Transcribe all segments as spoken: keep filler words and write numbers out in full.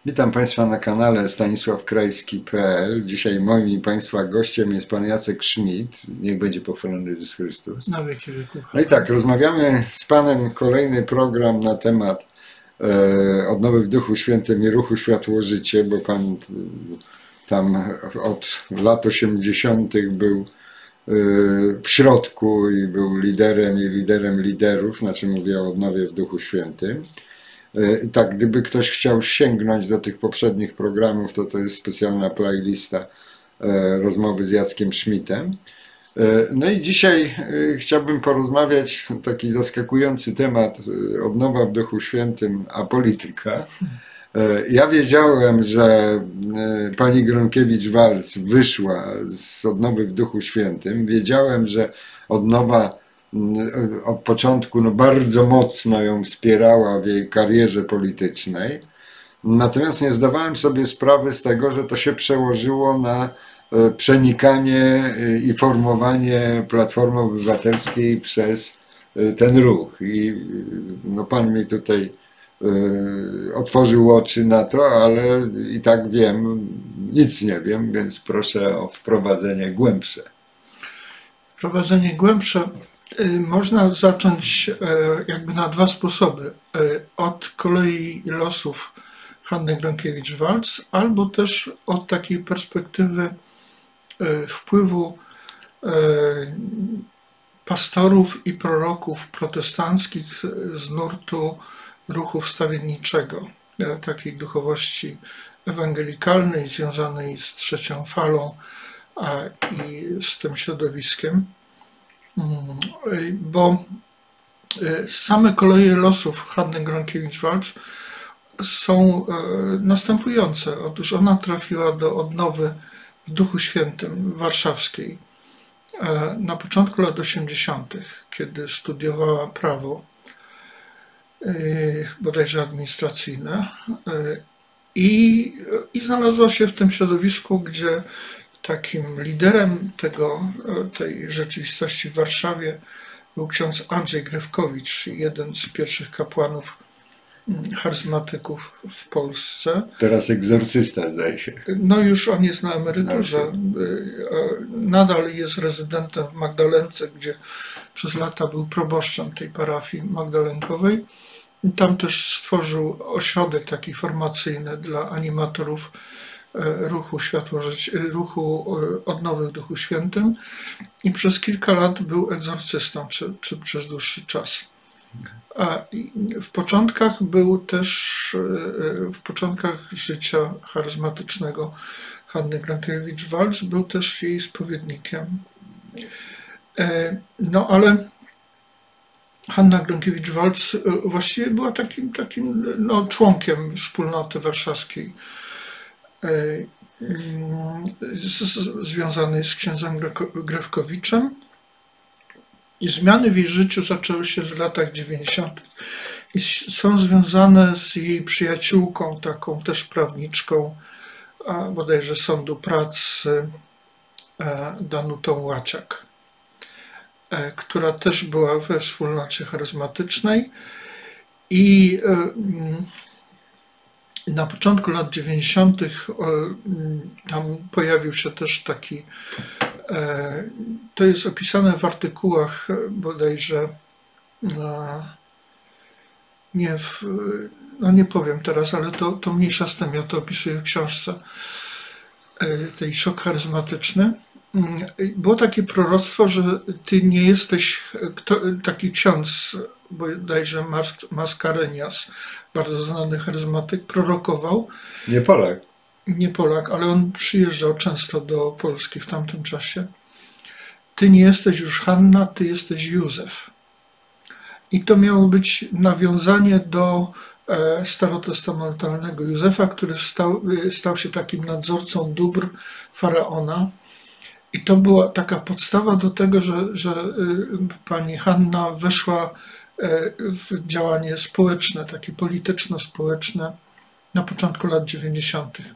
Witam Państwa na kanale stanisław krajski kropka p l. Dzisiaj moim i Państwa gościem jest Pan Jacek Schmidt. Niech będzie pochwalony Jezus Chrystus. Na wieki wieków. No i tak, rozmawiamy z Panem kolejny program na temat e, odnowy w Duchu Świętym i ruchu Światło-Życie, bo Pan e, tam od lat osiemdziesiątych był e, w środku i był liderem i liderem liderów, znaczy mówię o odnowie w Duchu Świętym. I tak, gdyby ktoś chciał sięgnąć do tych poprzednich programów, to to jest specjalna playlista rozmowy z Jackiem Schmidtem. No i dzisiaj chciałbym porozmawiać taki zaskakujący temat, odnowa w Duchu Świętym, a polityka. Ja wiedziałem, że pani Gronkiewicz-Waltz wyszła z odnowy w Duchu Świętym. Wiedziałem, że odnowa od początku no, bardzo mocno ją wspierała w jej karierze politycznej. Natomiast nie zdawałem sobie sprawy z tego, że to się przełożyło na przenikanie i formowanie Platformy Obywatelskiej przez ten ruch. I no, Pan mi tutaj otworzył oczy na to, ale i tak wiem, nic nie wiem, więc proszę o wprowadzenie głębsze. Wprowadzenie głębsze można zacząć jakby na dwa sposoby. Od kolei losów Hanny Gronkiewicz-Waltz, albo też od takiej perspektywy wpływu pastorów i proroków protestanckich z nurtu ruchu wstawienniczego, takiej duchowości ewangelikalnej związanej z trzecią falą a i z tym środowiskiem. Bo same koleje losów Hanny Gronkiewicz-Waltz są następujące. Otóż ona trafiła do odnowy w Duchu Świętym warszawskiej na początku lat osiemdziesiątych, kiedy studiowała prawo, bodajże administracyjne, i, i znalazła się w tym środowisku, gdzie takim liderem tego, tej rzeczywistości w Warszawie był ksiądz Andrzej Grewkowicz, jeden z pierwszych kapłanów charyzmatyków w Polsce. Teraz egzorcysta, zdaje się. No już on jest na emeryturze. Nadal jest rezydentem w Magdalence, gdzie przez lata był proboszczem tej parafii magdalenkowej. Tam też stworzył ośrodek taki formacyjny dla animatorów ruchu światło, ruchu odnowy w Duchu Świętym i przez kilka lat był egzorcystą, czy, czy przez dłuższy czas. A w początkach był też, w początkach życia charyzmatycznego Hanny Gronkiewicz-Waltz był też jej spowiednikiem. No ale Hanna Gronkiewicz-Waltz właściwie była takim, takim no, członkiem wspólnoty warszawskiej, związanej z księdzem Grewkowiczem, i zmiany w jej życiu zaczęły się w latach dziewięćdziesiątych i są związane z jej przyjaciółką, taką też prawniczką, bodajże Sądu Pracy, Danutą Łaciak, która też była we wspólnocie charyzmatycznej. I na początku lat dziewięćdziesiątych tam pojawił się też taki, to jest opisane w artykułach bodajże, nie, w, no nie powiem teraz, ale to, to mniejsza z tym, ja to opisuję w książce tej Szok charyzmatyczny. Było takie proroctwo, że ty nie jesteś, kto, taki ksiądz, bodajże Maskarenias, bardzo znany charyzmatyk, prorokował. Nie Polak. Nie Polak, ale on przyjeżdżał często do Polski w tamtym czasie. Ty nie jesteś już Hanna, ty jesteś Józef. I to miało być nawiązanie do starotestamentalnego Józefa, który stał, stał się takim nadzorcą dóbr faraona. I to była taka podstawa do tego, że, że pani Hanna weszła w działanie społeczne, takie polityczno-społeczne na początku lat dziewięćdziesiątych.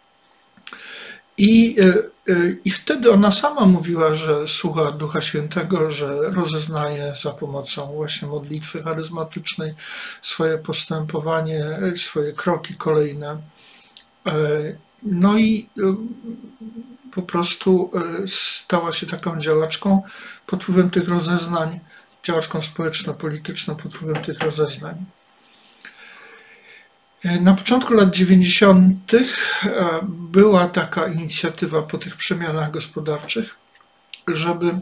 I, I wtedy ona sama mówiła, że słucha Ducha Świętego, że rozeznaje za pomocą właśnie modlitwy charyzmatycznej swoje postępowanie, swoje kroki kolejne. No i po prostu stała się taką działaczką pod wpływem tych rozeznań, działaczką społeczno-polityczną pod wpływem tych rozeznań. Na początku lat dziewięćdziesiątych była taka inicjatywa po tych przemianach gospodarczych, żeby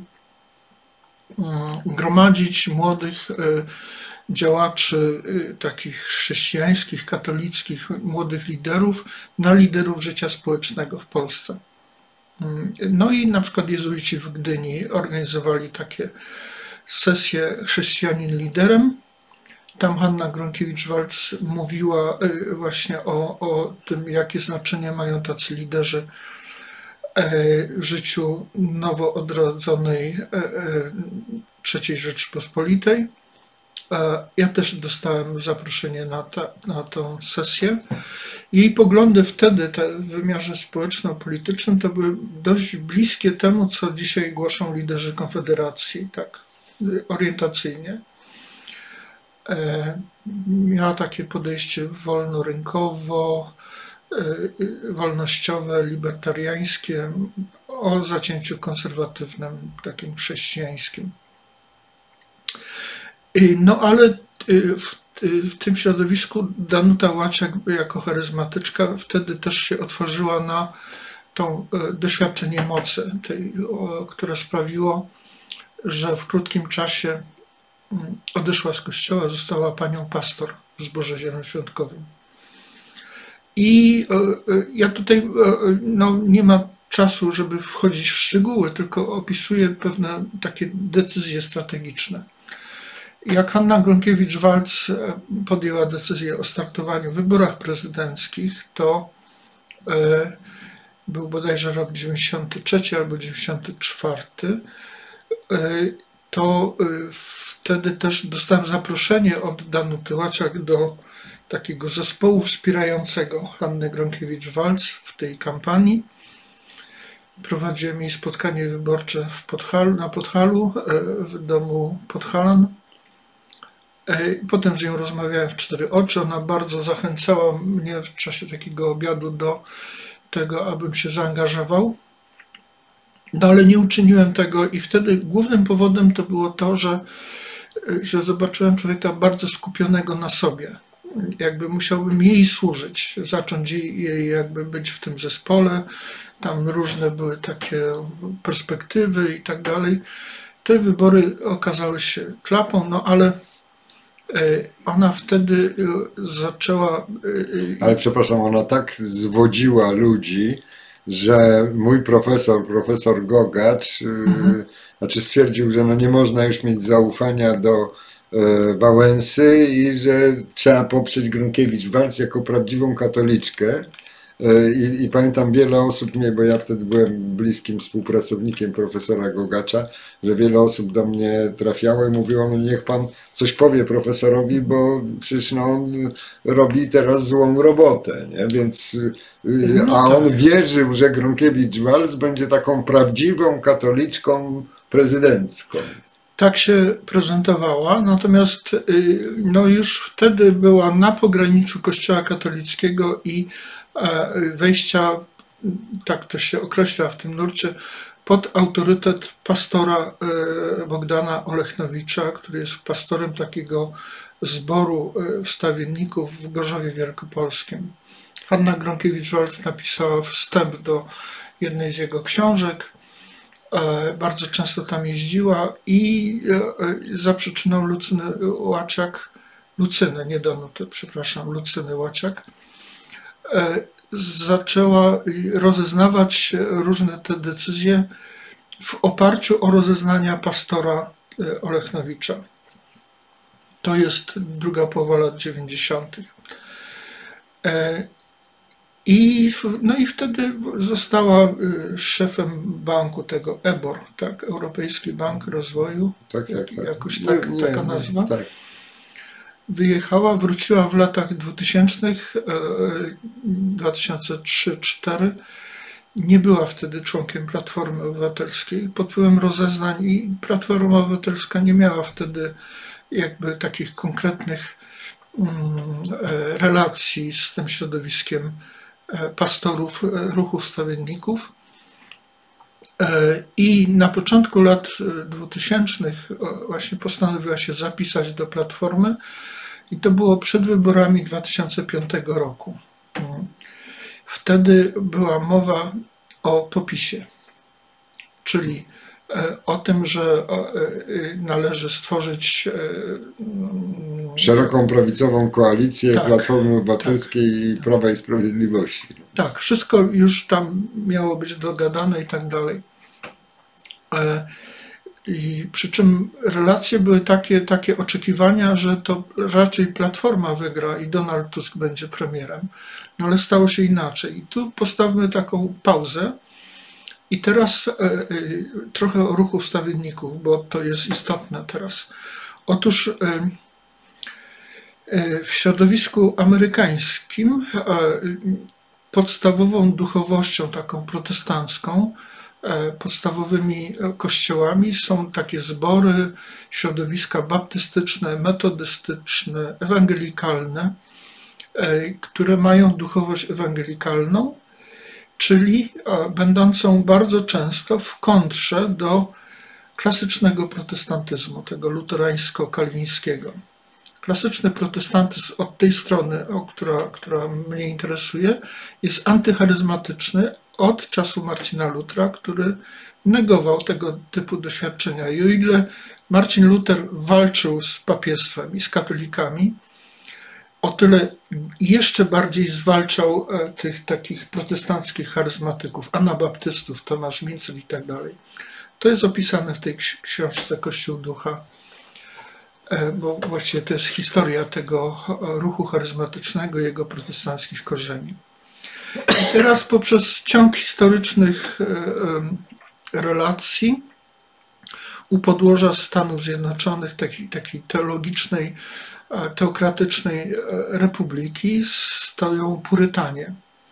gromadzić młodych działaczy takich chrześcijańskich, katolickich, młodych liderów na liderów życia społecznego w Polsce. No i na przykład jezuici w Gdyni organizowali takie sesje Chrześcijanin liderem. Tam Hanna Gronkiewicz-Waltz mówiła właśnie o, o tym, jakie znaczenie mają tacy liderzy w życiu nowo odrodzonej trzeciej Rzeczypospolitej. Ja też dostałem zaproszenie na, ta, na tą sesję. Jej poglądy wtedy te, w wymiarze społeczno-politycznym to były dość bliskie temu, co dzisiaj głoszą liderzy Konfederacji, tak orientacyjnie. Miała takie podejście wolnorynkowo, wolnościowe, libertariańskie, o zacięciu konserwatywnym, takim chrześcijańskim. No ale w, w tym środowisku Danuta Łaciak jako charyzmatyczka wtedy też się otworzyła na to doświadczenie mocy, tej, które sprawiło, że w krótkim czasie odeszła z kościoła, została panią pastor w zborze zielonoświątkowym. I ja tutaj no, nie ma czasu, żeby wchodzić w szczegóły, tylko opisuję pewne takie decyzje strategiczne. Jak Hanna Gronkiewicz-Waltz podjęła decyzję o startowaniu w wyborach prezydenckich, to był bodajże rok dziewięćdziesiąty trzeci albo dziewięćdziesiąty czwarty, to wtedy też dostałem zaproszenie od Danuty Łaciak do takiego zespołu wspierającego Hannę Gronkiewicz-Waltz w tej kampanii. Prowadziłem jej spotkanie wyborcze w Podhalu, na Podhalu, w domu Podhalan. Potem z nią rozmawiałem w cztery oczy. Ona bardzo zachęcała mnie w czasie takiego obiadu do tego, abym się zaangażował. No ale nie uczyniłem tego i wtedy głównym powodem to było to, że, że zobaczyłem człowieka bardzo skupionego na sobie. Jakby musiałbym jej służyć, zacząć jej, jej jakby być w tym zespole. Tam różne były takie perspektywy i tak dalej. Te wybory okazały się klapą, no ale ona wtedy zaczęła... Ale przepraszam, ona tak zwodziła ludzi, że mój profesor, profesor Gogacz, mhm. znaczy stwierdził, że no nie można już mieć zaufania do Wałęsy i że trzeba poprzeć Gronkiewicz-Waltz jako prawdziwą katoliczkę. I, I pamiętam wiele osób mnie, bo ja wtedy byłem bliskim współpracownikiem profesora Gogacza, że wiele osób do mnie trafiało i mówiło, no niech pan coś powie profesorowi, bo przecież no on robi teraz złą robotę, nie? Więc, a on wierzył, że Gronkiewicz-Waltz będzie taką prawdziwą katoliczką prezydencką. Tak się prezentowała, natomiast no już wtedy była na pograniczu Kościoła katolickiego i wejścia, tak to się określa w tym nurcie, pod autorytet pastora Bogdana Olechnowicza, który jest pastorem takiego zboru wstawienników w Gorzowie Wielkopolskim. Hanna Gronkiewicz-Waltz napisała wstęp do jednej z jego książek. Bardzo często tam jeździła i za przyczyną Lucyny Łaciak, Lucyny, nie Danuty, przepraszam, Lucyny Łaciak, zaczęła rozeznawać różne te decyzje w oparciu o rozeznania pastora Olechnowicza. To jest druga połowa lat dziewięćdziesiątych. I, no i wtedy została szefem banku tego E B O R, tak, Europejski Bank Rozwoju, tak, tak, tak. jakoś tak, nie, nie, taka nazwa. Nie, tak. Wyjechała, wróciła w latach dwutysięcznych, dwa tysiące trzeci do dwa tysiące czwartego. Nie była wtedy członkiem Platformy Obywatelskiej. Pod wpływem rozeznań i Platforma Obywatelska nie miała wtedy jakby takich konkretnych relacji z tym środowiskiem pastorów ruchu wstawienników. I na początku lat dwutysięcznych właśnie postanowiła się zapisać do Platformy i to było przed wyborami dwa tysiące piątego roku. Wtedy była mowa o popisie, czyli o tym, że należy stworzyć szeroką prawicową koalicję tak, Platformy Obywatelskiej tak, i Prawa i Sprawiedliwości. Tak, wszystko już tam miało być dogadane i tak dalej. I przy czym relacje były takie, takie oczekiwania, że to raczej Platforma wygra i Donald Tusk będzie premierem. No ale stało się inaczej. I tu postawmy taką pauzę. I teraz e, e, trochę o ruchu wstawienników, bo to jest istotne teraz. Otóż e, e, w środowisku amerykańskim e, podstawową duchowością taką protestancką, e, podstawowymi kościołami są takie zbory, środowiska baptystyczne, metodystyczne, ewangelikalne, e, które mają duchowość ewangelikalną, czyli będącą bardzo często w kontrze do klasycznego protestantyzmu, tego luterańsko-kalwińskiego. Klasyczny protestantyzm od tej strony, o która, która mnie interesuje, jest antycharyzmatyczny od czasu Marcina Lutera, który negował tego typu doświadczenia. I o ile Marcin Luter walczył z papiestwem i z katolikami, o tyle jeszcze bardziej zwalczał tych takich protestanckich charyzmatyków, anabaptystów, Tomasz Mincel i tak dalej. To jest opisane w tej książce Kościół Ducha, bo właściwie to jest historia tego ruchu charyzmatycznego, jego protestanckich korzeni. I teraz poprzez ciąg historycznych relacji u podłoża Stanów Zjednoczonych, takiej, takiej teologicznej, teokratycznej republiki stoją Purytanie.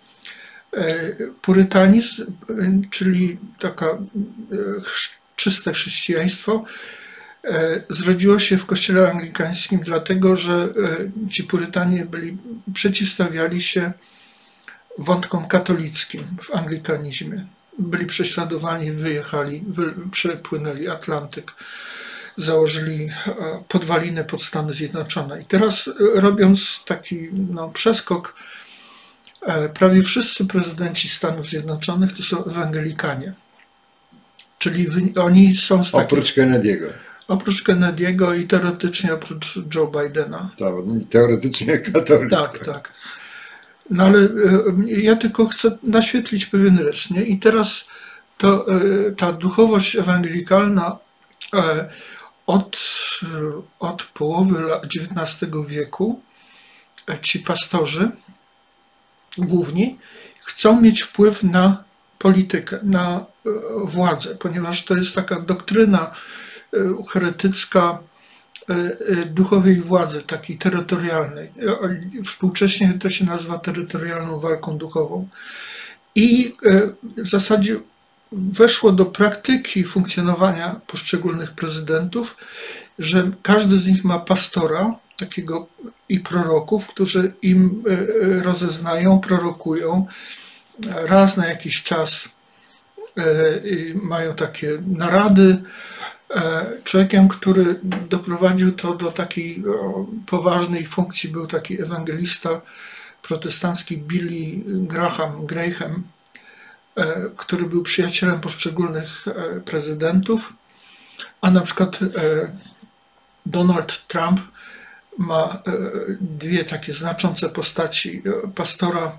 Purytanizm, czyli taka czyste chrześcijaństwo, zrodziło się w kościele anglikańskim dlatego, że ci Purytanie byli, przeciwstawiali się wątkom katolickim w anglikanizmie. Byli prześladowani, wyjechali, wy, przepłynęli Atlantyk, założyli podwaliny pod Stany Zjednoczone. I teraz robiąc taki no, przeskok, prawie wszyscy prezydenci Stanów Zjednoczonych to są ewangelikanie. Czyli oni są z takich... Oprócz Kennedy'ego. Oprócz Kennedy'ego i teoretycznie oprócz Joe Bidena. Tak, teoretycznie katolik. Tak, tak. No ale ja tylko chcę naświetlić pewien rys, nie? I teraz to, ta duchowość ewangelikalna od, od połowy dziewiętnastego wieku, ci pastorzy główni chcą mieć wpływ na politykę, na władzę, ponieważ to jest taka doktryna heretycka duchowej władzy, takiej terytorialnej. Współcześnie to się nazywa terytorialną walką duchową. I w zasadzie weszło do praktyki funkcjonowania poszczególnych prezydentów, że każdy z nich ma pastora, takiego i proroków, którzy im rozeznają, prorokują. Raz na jakiś czas mają takie narady. Człowiekiem, który doprowadził to do takiej poważnej funkcji, był taki ewangelista protestancki Billy Graham, Graham, który był przyjacielem poszczególnych prezydentów, a na przykład Donald Trump ma dwie takie znaczące postaci, pastora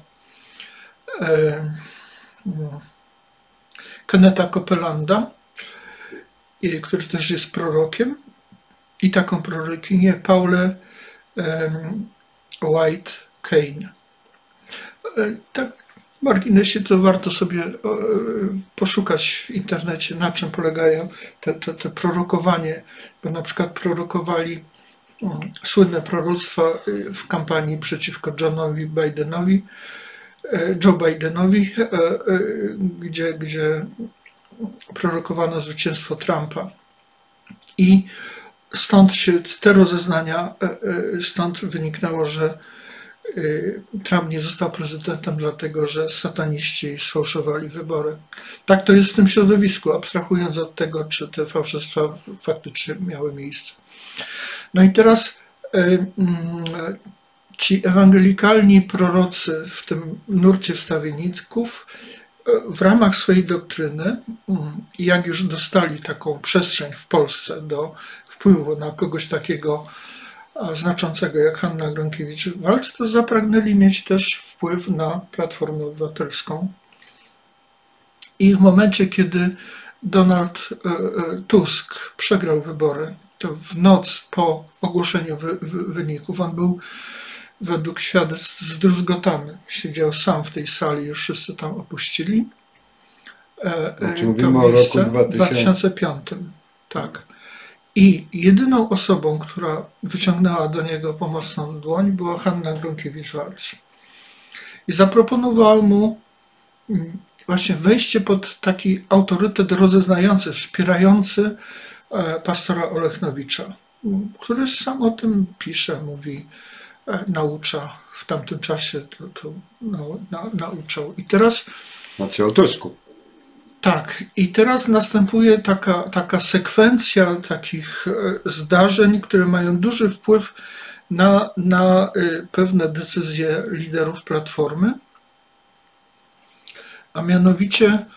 Kennetha Copeland, który też jest prorokiem, i taką prorokinię Paulę White Kane. Tak w marginesie to warto sobie poszukać w internecie, na czym polegają te, te, te prorokowanie, bo na przykład prorokowali słynne proroctwa w kampanii przeciwko Johnowi Bidenowi, Joe Bidenowi, gdzie, gdzie prorokowano zwycięstwo Trumpa. I stąd się te rozeznania, stąd wyniknęło, że Trump nie został prezydentem dlatego, że sataniści sfałszowali wybory. Tak to jest w tym środowisku, abstrahując od tego, czy te fałszerstwa faktycznie miały miejsce. No i teraz ci ewangelikalni prorocy w tym nurcie wstawienników w ramach swojej doktryny, jak już dostali taką przestrzeń w Polsce do wpływu na kogoś takiego znaczącego jak Hanna Gronkiewicz-Waltz, to zapragnęli mieć też wpływ na Platformę Obywatelską. I w momencie, kiedy Donald Tusk przegrał wybory, to w noc po ogłoszeniu wy, wy, wyników on był według świadectw zdruzgotany. Siedział sam w tej sali, już wszyscy tam opuścili. Znaczy, mówimy o roku dwa tysiące piątym. Tak. I jedyną osobą, która wyciągnęła do niego pomocną dłoń, była Hanna Gronkiewicz-Waltz. I zaproponowała mu właśnie wejście pod taki autorytet rozeznający, wspierający pastora Olechnowicza, który sam o tym pisze, mówi, naucza. W tamtym czasie to, to nau, na, nauczał. I teraz... Znaczy o Tusku. Tak, i teraz następuje taka, taka sekwencja takich zdarzeń, które mają duży wpływ na, na pewne decyzje liderów Platformy, a mianowicie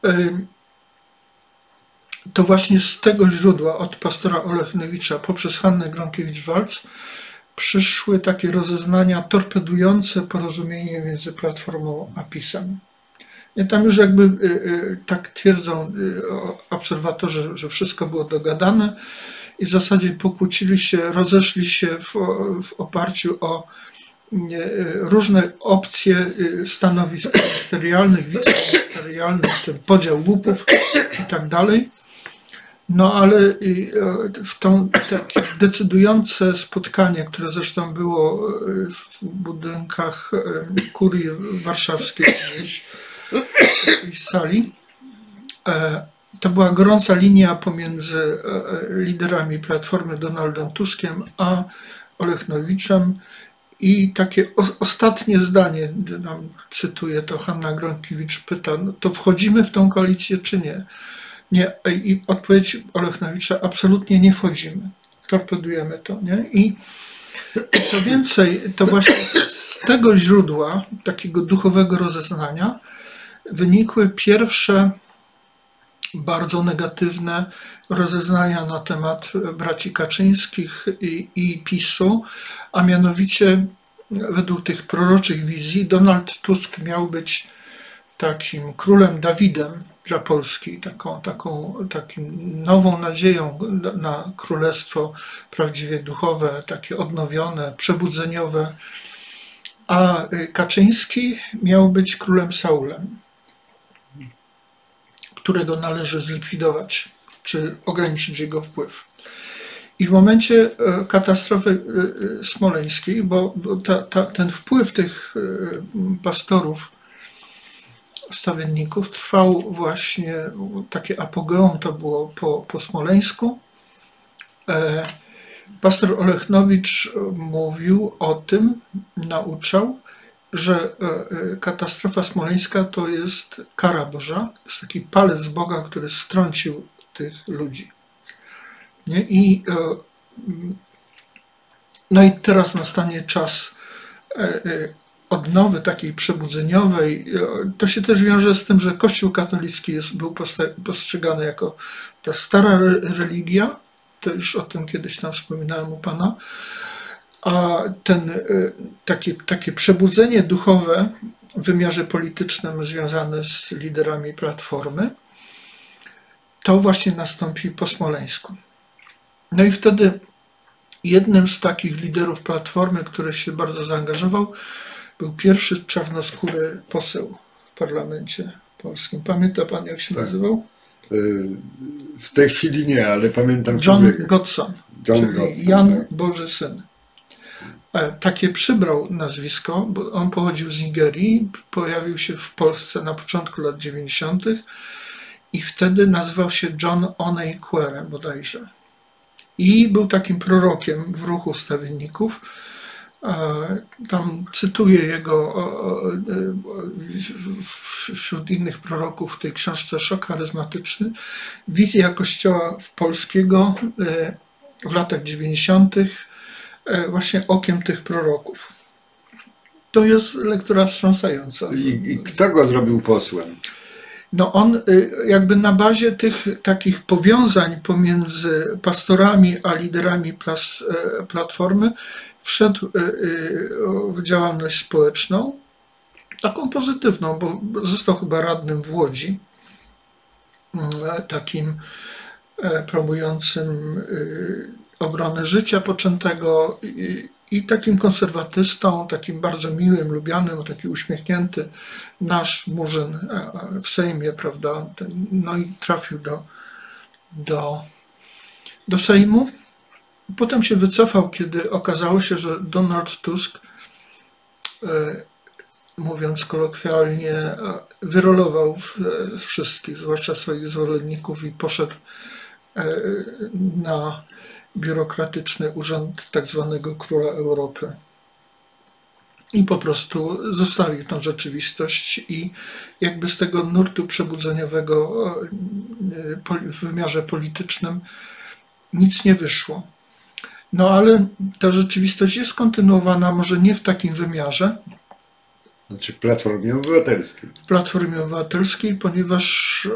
to właśnie z tego źródła, od pastora Olechnowicza poprzez Hannę Gronkiewicz-Waltz, przyszły takie rozeznania torpedujące porozumienie między Platformą a PiS-em. I tam już jakby y, y, tak twierdzą y, obserwatorzy, że wszystko było dogadane i w zasadzie pokłócili się, rozeszli się w, w oparciu o y, różne opcje stanowisk ministerialnych, wiceministerialnych, ten podział łupów i tak dalej. No ale w to takie decydujące spotkanie, które zresztą było w budynkach kurii warszawskiej gdzieś, w tej sali, to była gorąca linia pomiędzy liderami Platformy Donaldem Tuskiem a Olechnowiczem i takie ostatnie zdanie, nam cytuję to, Hanna Gronkiewicz pyta, no to wchodzimy w tą koalicję czy nie? Nie, i odpowiedź Olechnowicza, absolutnie nie wchodzimy, torpedujemy to, nie? I co więcej, to właśnie z tego źródła, takiego duchowego rozeznania, wynikły pierwsze bardzo negatywne rozeznania na temat braci Kaczyńskich i, i PiS-u, a mianowicie według tych proroczych wizji Donald Tusk miał być takim królem Dawidem dla Polski, taką, taką takim nową nadzieją na królestwo prawdziwie duchowe, takie odnowione, przebudzeniowe, a Kaczyński miał być królem Saulem, którego należy zlikwidować, czy ograniczyć jego wpływ. I w momencie katastrofy smoleńskiej, bo ta, ta, ten wpływ tych pastorów, stawienników trwał właśnie, takie apogeum to było po, po Smoleńsku. Pastor Olechnowicz mówił o tym, nauczał, że katastrofa smoleńska to jest kara Boża, to jest taki palec Boga, który strącił tych ludzi. Nie? I, no i teraz nastanie czas odnowy takiej przebudzeniowej. To się też wiąże z tym, że Kościół katolicki jest, był postrzegany jako ta stara religia, to już o tym kiedyś tam wspominałem u Pana, a ten, takie, takie przebudzenie duchowe w wymiarze politycznym związane z liderami Platformy, to właśnie nastąpi po Smoleńsku. No i wtedy jednym z takich liderów Platformy, który się bardzo zaangażował, był pierwszy czarnoskóry poseł w parlamencie polskim. Pamięta Pan, jak się tak nazywał? W tej chwili nie, ale pamiętam. John człowieka. Godson, John czyli Godson, Jan tak. Boży Syn. Takie przybrał nazwisko, bo on pochodził z Nigerii, pojawił się w Polsce na początku lat dziewięćdziesiątych i wtedy nazywał się John Oneikwere bodajże. I był takim prorokiem w ruchu stawienników. Tam cytuję jego wśród innych proroków w tej książce Szok charyzmatyczny. Wizja Kościoła polskiego w latach dziewięćdziesiątych właśnie okiem tych proroków. To jest lektura wstrząsająca. I, i kto go zrobił posłem? No on jakby na bazie tych takich powiązań pomiędzy pastorami a liderami plas, Platformy wszedł w działalność społeczną, taką pozytywną, bo został chyba radnym w Łodzi, takim promującym obronę życia poczętego i, i takim konserwatystą, takim bardzo miłym, lubianym, taki uśmiechnięty nasz Murzyn w Sejmie, prawda? No i trafił do, do, do Sejmu. Potem się wycofał, kiedy okazało się, że Donald Tusk, mówiąc kolokwialnie, wyrolował wszystkich, zwłaszcza swoich zwolenników, i poszedł na biurokratyczny urząd tak zwanego króla Europy. I po prostu zostawił tą rzeczywistość i jakby z tego nurtu przebudzeniowego w wymiarze politycznym nic nie wyszło. No ale ta rzeczywistość jest kontynuowana, może nie w takim wymiarze. Znaczy w Platformie Obywatelskiej. W Platformie Obywatelskiej, ponieważ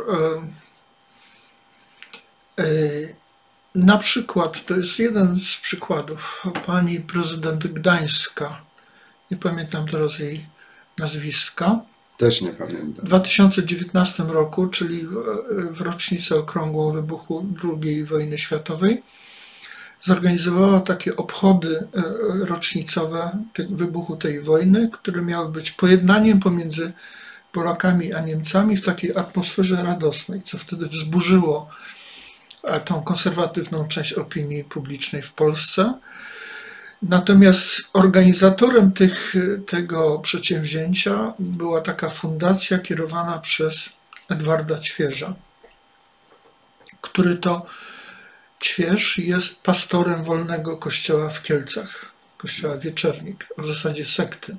e, e, na przykład, to jest jeden z przykładów, pani prezydent Gdańska, nie pamiętam teraz jej nazwiska. Też nie pamiętam. W dwa tysiące dziewiętnastym roku, czyli w rocznicę okrągłą wybuchu drugiej wojny światowej, zorganizowała takie obchody rocznicowe wybuchu tej wojny, które miały być pojednaniem pomiędzy Polakami a Niemcami w takiej atmosferze radosnej, co wtedy wzburzyło tą konserwatywną część opinii publicznej w Polsce. Natomiast organizatorem tych, tego przedsięwzięcia była taka fundacja kierowana przez Edwarda Ćwierza, który to Ćwierz jest pastorem Wolnego Kościoła w Kielcach, kościoła Wieczernik, a w zasadzie sekty.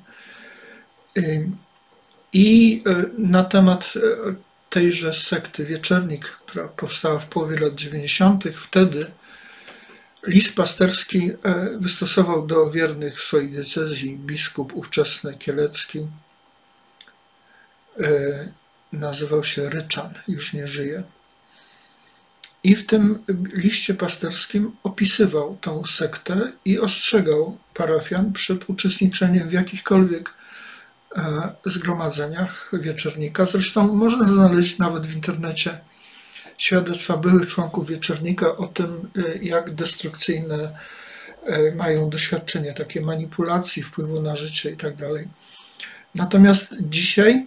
I na temat tejże sekty Wieczernik, która powstała w połowie lat dziewięćdziesiątych, wtedy list pasterski wystosował do wiernych w swojej diecezji biskup ówczesny kielecki. Nazywał się Ryczan, już nie żyje. I w tym liście pasterskim opisywał tą sektę i ostrzegał parafian przed uczestniczeniem w jakichkolwiek zgromadzeniach Wieczernika. Zresztą można znaleźć nawet w internecie świadectwa byłych członków Wieczernika o tym, jak destrukcyjne mają doświadczenie, takie manipulacji, wpływu na życie i tak dalej. Natomiast dzisiaj,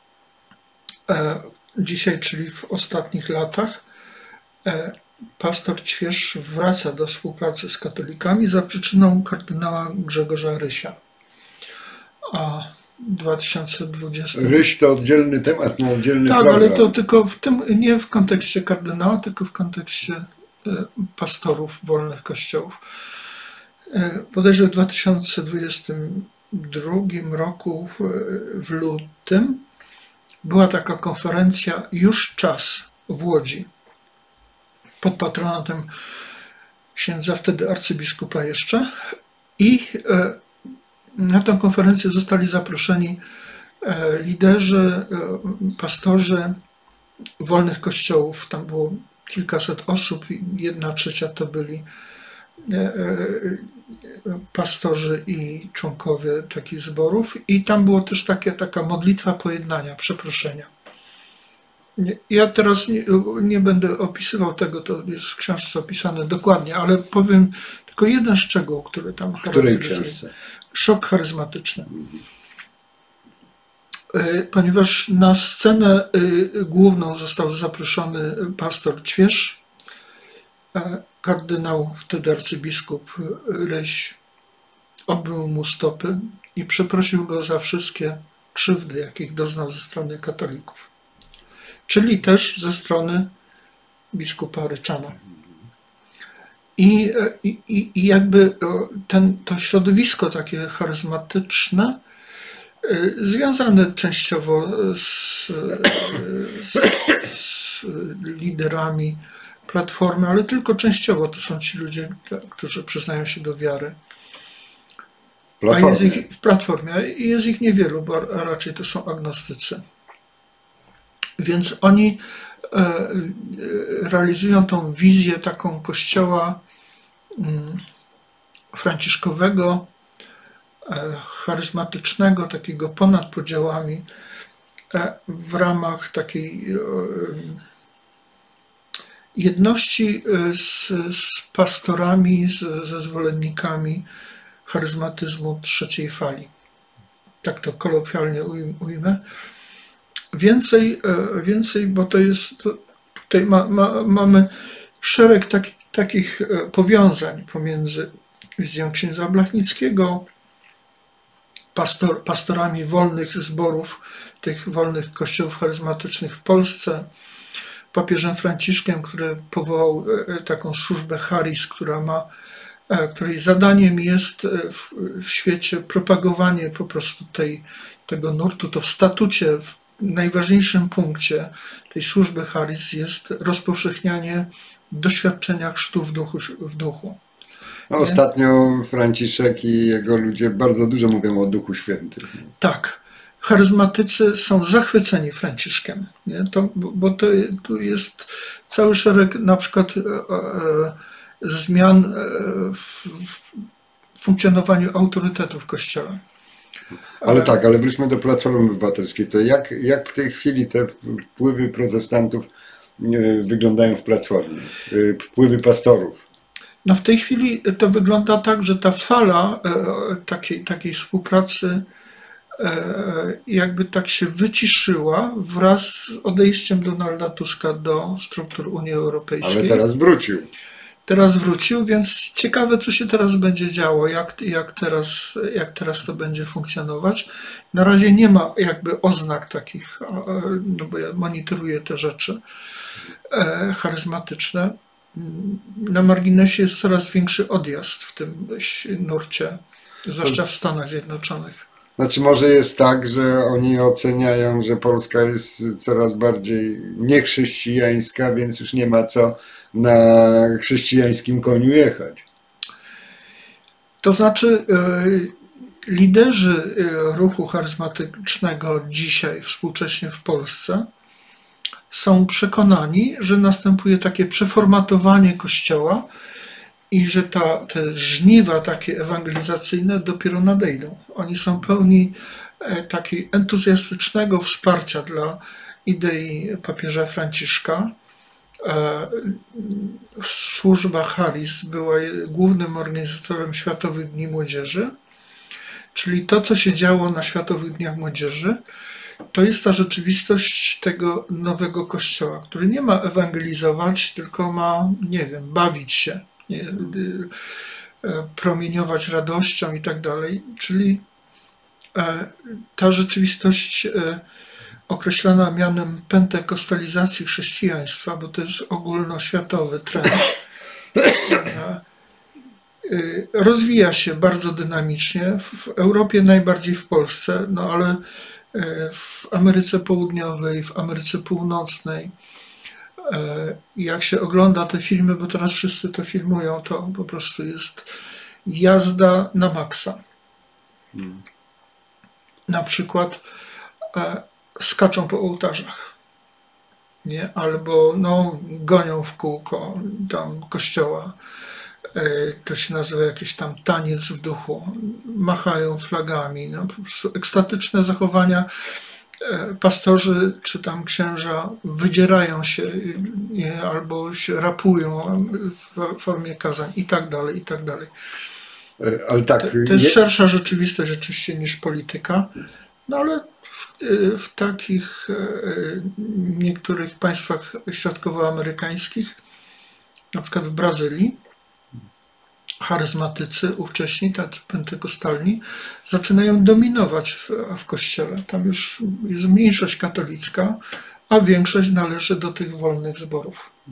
dzisiaj, czyli w ostatnich latach, pastor Ćwierz wraca do współpracy z katolikami za przyczyną kardynała Grzegorza Rysia. A w dwa tysiące dwudziestym... Ryś to oddzielny temat na oddzielny tak, program. ale to tylko w tym, nie w kontekście kardynała, tylko w kontekście pastorów wolnych kościołów. Bodajże w dwa tysiące dwudziestym drugim roku w lutym była taka konferencja Już czas w Łodzi pod patronatem księdza, wtedy arcybiskupa jeszcze, i na tę konferencję zostali zaproszeni liderzy, pastorzy wolnych kościołów. Tam było kilkaset osób, jedna trzecia to byli pastorzy i członkowie takich zborów, i tam było też takie, taka modlitwa pojednania, przeproszenia. Ja teraz nie, nie będę opisywał tego, to jest w książce opisane dokładnie, ale powiem tylko jeden szczegół, który tam w której książce? Szok charyzmatyczny. Ponieważ na scenę główną został zaproszony pastor Ćwierz, kardynał, wtedy arcybiskup Ryś obmył mu stopy i przeprosił go za wszystkie krzywdy, jakich doznał ze strony katolików. Czyli też ze strony biskupa Ryczana. I, i, i jakby ten, to środowisko takie charyzmatyczne, związane częściowo z, z, z liderami Platformy, ale tylko częściowo to są ci ludzie, którzy przyznają się do wiary. A jest ich, w Platformie jest ich niewielu, bo raczej to są agnostycy. Więc oni e, realizują tą wizję taką kościoła mm, franciszkowego, e, charyzmatycznego, takiego ponad podziałami, e, w ramach takiej e, jedności z, z pastorami, z, ze zwolennikami charyzmatyzmu trzeciej fali. Tak to kolokwialnie ujmę. Więcej, więcej, bo to jest, to tutaj ma, ma, mamy szereg taki, takich powiązań pomiędzy wizją księdza Blachnickiego, pastor, pastorami wolnych zborów, tych wolnych kościołów charyzmatycznych w Polsce, papieżem Franciszkiem, który powołał taką służbę Charis, która ma, której zadaniem jest w, w świecie propagowanie po prostu tej, tego nurtu. To w statucie, w najważniejszym punkcie tej służby Charis jest rozpowszechnianie doświadczenia chrztu w duchu. W duchu. No, ostatnio Franciszek i jego ludzie bardzo dużo mówią o Duchu Świętym. Tak. Charyzmatycy są zachwyceni Franciszkiem, nie? To, bo to, tu jest cały szereg na przykład e, e, zmian e, w, w funkcjonowaniu autorytetu w Kościele. Ale tak, ale wróćmy do Platformy Obywatelskiej. To jak, jak w tej chwili te wpływy protestantów wyglądają w Platformie? Wpływy pastorów? No w tej chwili to wygląda tak, że ta fala e, takiej, takiej współpracy jakby tak się wyciszyła wraz z odejściem Donalda Tuska do struktur Unii Europejskiej. Ale teraz wrócił. Teraz wrócił, więc ciekawe, co się teraz będzie działo, jak, jak, teraz, jak teraz to będzie funkcjonować. Na razie nie ma jakby oznak takich, no bo ja monitoruję te rzeczy charyzmatyczne. Na marginesie jest coraz większy odjazd w tym nurcie, zwłaszcza w Stanach Zjednoczonych. Znaczy może jest tak, że oni oceniają, że Polska jest coraz bardziej niechrześcijańska, więc już nie ma co na chrześcijańskim koniu jechać. To znaczy liderzy ruchu charyzmatycznego dzisiaj współcześnie w Polsce są przekonani, że następuje takie przeformatowanie Kościoła i że ta, te żniwa takie ewangelizacyjne dopiero nadejdą. Oni są pełni takiego entuzjastycznego wsparcia dla idei papieża Franciszka. Służba Charis była głównym organizatorem Światowych Dni Młodzieży, czyli to, co się działo na Światowych Dniach Młodzieży, to jest ta rzeczywistość tego nowego Kościoła, który nie ma ewangelizować, tylko ma, nie wiem, bawić się, nie, promieniować radością i tak dalej. Czyli ta rzeczywistość określana mianem pentekostalizacji chrześcijaństwa, bo to jest ogólnoświatowy trend, rozwija się bardzo dynamicznie. W Europie najbardziej w Polsce, no ale w Ameryce Południowej, w Ameryce Północnej. Jak się ogląda te filmy, bo teraz wszyscy to filmują, to po prostu jest jazda na maksa. Hmm. Na przykład skaczą po ołtarzach, nie? Albo no, gonią w kółko tam kościoła. To się nazywa jakiś tam taniec w duchu, machają flagami, no, po prostu ekstatyczne zachowania. Pastorzy czy tam księża wydzierają się nie, albo się rapują w formie kazań i tak dalej, i tak dalej. Ale tak, to, to jest je... szersza rzeczywistość rzeczywiście niż polityka, no ale w, w takich niektórych państwach środkowoamerykańskich, na przykład w Brazylii, charyzmatycy ówcześni, tacy pentekostalni, zaczynają dominować w, w kościele. Tam już jest mniejszość katolicka, a większość należy do tych wolnych zborów.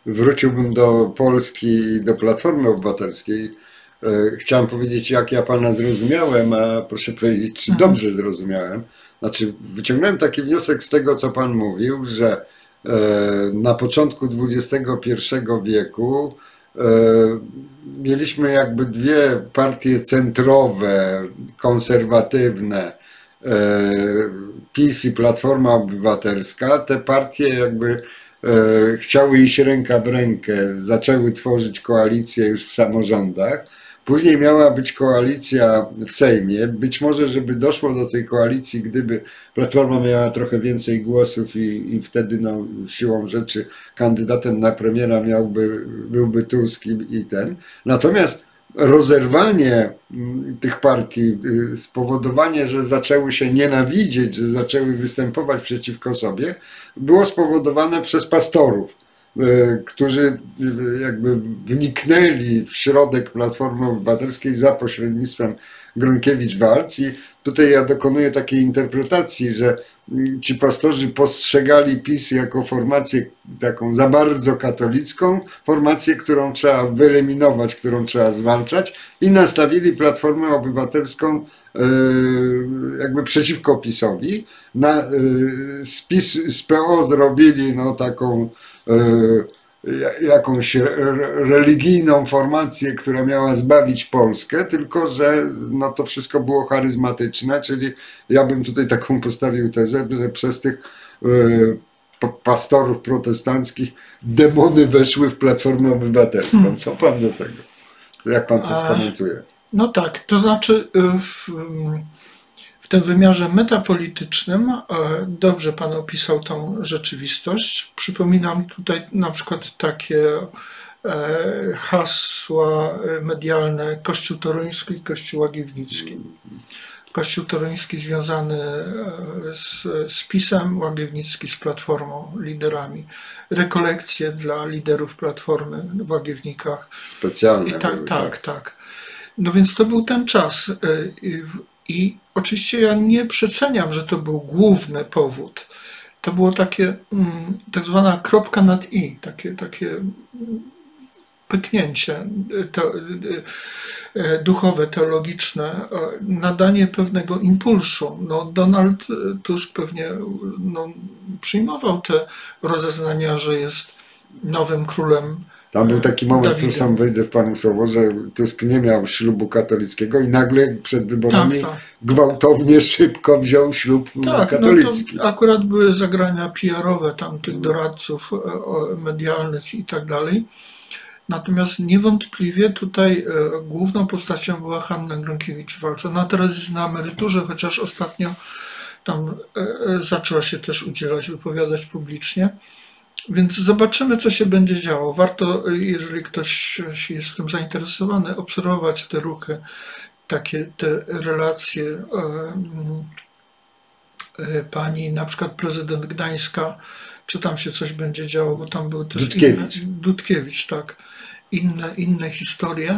wróciłbym do Polski i do Platformy Obywatelskiej, chciałem powiedzieć, jak ja pana zrozumiałem, a proszę powiedzieć, czy dobrze zrozumiałem. Znaczy, wyciągnąłem taki wniosek z tego, co pan mówił, że na początku dwudziestego pierwszego wieku mieliśmy jakby dwie partie centrowe, konserwatywne, PiS i Platforma Obywatelska. Te partie jakby chciały iść ręka w rękę, zaczęły tworzyć koalicję już w samorządach. Później miała być koalicja w Sejmie. Być może, żeby doszło do tej koalicji, gdyby Platforma miała trochę więcej głosów i, i wtedy no, siłą rzeczy kandydatem na premiera miałby, byłby Tusk i, i ten. Natomiast rozerwanie tych partii, spowodowanie, że zaczęły się nienawidzieć, że zaczęły występować przeciwko sobie, było spowodowane przez pastorów, którzy jakby wniknęli w środek Platformy Obywatelskiej za pośrednictwem Gronkiewicz-Waltz. I tutaj ja dokonuję takiej interpretacji, że ci pastorzy postrzegali PiS jako formację taką za bardzo katolicką, formację, którą trzeba wyeliminować, którą trzeba zwalczać, i nastawili Platformę Obywatelską jakby przeciwko PiS-owi. Na, z, PiS, z P O zrobili no, taką jakąś religijną formację, która miała zbawić Polskę, tylko że no, to wszystko było charyzmatyczne, czyli ja bym tutaj taką postawił tezę, że przez tych pastorów protestanckich demony weszły w Platformę Obywatelską. Hmm. Co pan do tego? Jak pan to skomentuje? No tak, to znaczy w, w tym wymiarze metapolitycznym dobrze pan opisał tą rzeczywistość. Przypominam tutaj na przykład takie hasła medialne: Kościół toruński, Kościół łagiewnicki. Kościół toruński związany z, z PiS-em, łagiewnicki z Platformą, liderami. Rekolekcje dla liderów Platformy w Łagiewnikach. Specjalne. I tak, tak, tak. No więc to był ten czas. I, I oczywiście ja nie przeceniam, że to był główny powód. To było takie tak zwana kropka nad i, takie, takie pyknięcie to, duchowe, teologiczne, nadanie pewnego impulsu. No, Donald Tusk pewnie no, przyjmował te rozeznania, że jest nowym królem. Tam był taki moment, tu sam wejdę w panu słowo, że Tusk nie miał ślubu katolickiego i nagle przed wyborami tak, tak. gwałtownie, szybko wziął ślub tak, katolicki. No to akurat były zagrania P R-owe tam tych doradców medialnych i tak dalej. Natomiast niewątpliwie tutaj główną postacią była Hanna Gronkiewicz-Waltz. Ona teraz jest na emeryturze, chociaż ostatnio tam zaczęła się też udzielać, wypowiadać publicznie. Więc zobaczymy, co się będzie działo. Warto, jeżeli ktoś jest tym zainteresowany, obserwować te ruchy, takie te relacje pani, na przykład prezydent Gdańska, czy tam się coś będzie działo, bo tam był też Dudkiewicz, inne, Dudkiewicz tak, inne, inne historie.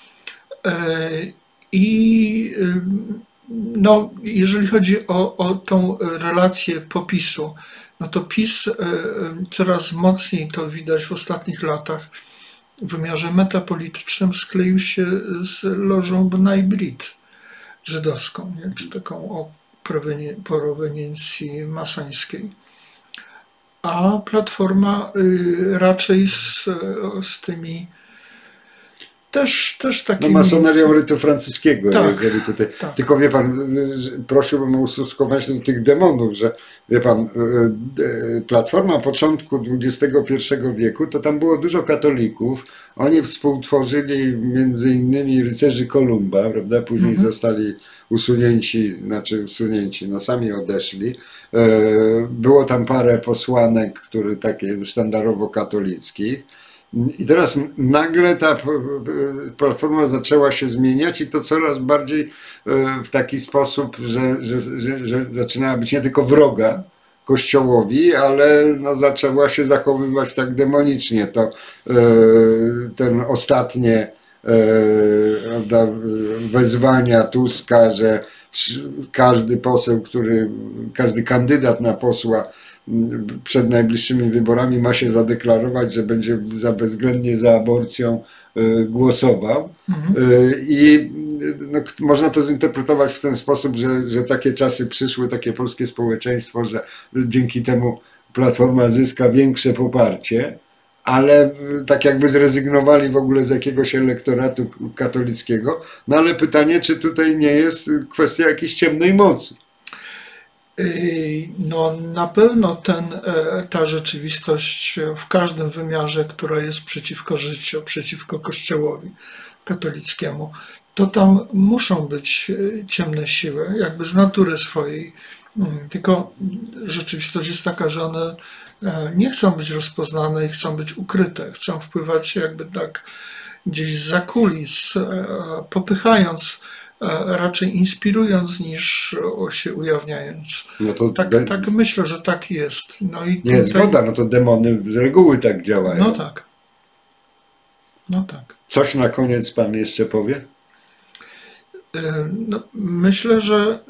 I no, jeżeli chodzi o, o tą relację popisu, no to PiS coraz mocniej, to widać w ostatnich latach, w wymiarze metapolitycznym skleił się z lożą B'nai B'rith żydowską, nie? Czy taką o proweniencji masońskiej. A Platforma raczej z, z tymi Też, też takimi... No masonerią rytu francuskiego, tak, jeżeli tutaj. Tak. Tylko wie pan, prosiłbym o ustosunkowanie do tych demonów, że wie pan, Platforma początku dwudziestego pierwszego wieku, to tam było dużo katolików. Oni współtworzyli między innymi rycerzy Kolumba, prawda? Później mhm. zostali usunięci, znaczy usunięci, no sami odeszli. Było tam parę posłanek, które takie sztandarowo-katolickich. I teraz nagle ta Platforma zaczęła się zmieniać i to coraz bardziej w taki sposób, że, że, że, że zaczynała być nie tylko wroga Kościołowi, ale no zaczęła się zachowywać tak demonicznie. To ten ostatnie prawda, wezwania Tuska, że każdy poseł, który, każdy kandydat na posła przed najbliższymi wyborami ma się zadeklarować, że będzie za bezwzględnie za aborcją głosował. Mhm. I no, można to zinterpretować w ten sposób, że, że takie czasy przyszły, takie polskie społeczeństwo, że dzięki temu Platforma zyska większe poparcie, ale tak jakby zrezygnowali w ogóle z jakiegoś elektoratu katolickiego. No ale pytanie, czy tutaj nie jest kwestia jakiejś ciemnej mocy? No na pewno ten, ta rzeczywistość w każdym wymiarze, która jest przeciwko życiu, przeciwko Kościołowi katolickiemu, to tam muszą być ciemne siły, jakby z natury swojej. Tylko rzeczywistość jest taka, że one nie chcą być rozpoznane i chcą być ukryte, chcą wpływać jakby tak gdzieś zza kulis, popychając, raczej inspirując niż się ujawniając. No to tak, de... tak myślę, że tak jest. No i nie, tutaj... zgoda, no to demony z reguły tak działają. No tak. No tak. Coś na koniec pan jeszcze powie? No, myślę, że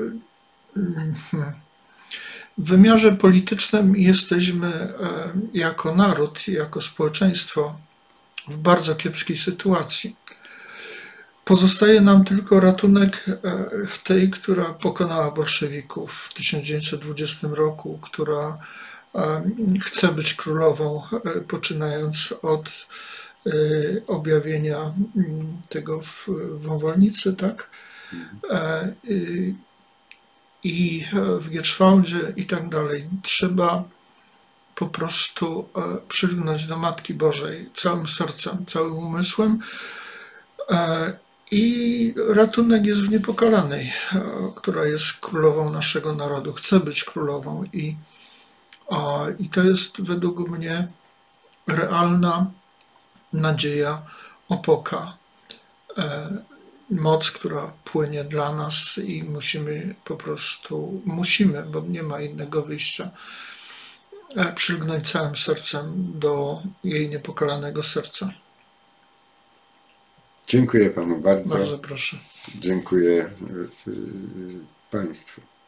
w wymiarze politycznym jesteśmy jako naród, jako społeczeństwo w bardzo kiepskiej sytuacji. Pozostaje nam tylko ratunek w tej, która pokonała bolszewików w tysiąc dziewięćset dwudziestym roku, która chce być królową, poczynając od objawienia tego w Wąwolnicy, tak? I w Gierszwałdzie i tak dalej. Trzeba po prostu przylgnąć do Matki Bożej całym sercem, całym umysłem. I ratunek jest w Niepokalanej, która jest królową naszego narodu, chce być królową i, i to jest według mnie realna nadzieja, opoka, moc, która płynie dla nas i musimy po prostu, musimy, bo nie ma innego wyjścia, przylgnąć całym sercem do jej niepokalanego serca. Dziękuję panu bardzo. Bardzo proszę. Dziękuję państwu.